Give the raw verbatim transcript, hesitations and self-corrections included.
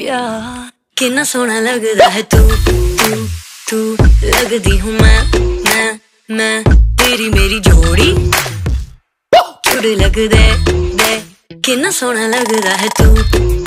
यार कितना सोना लगदा है तू तू तू लगदी हूँ मैं मैं मैं तेरी मेरी जोड़ी जुड़ लग दे दे कितना सोना लगदा है तू।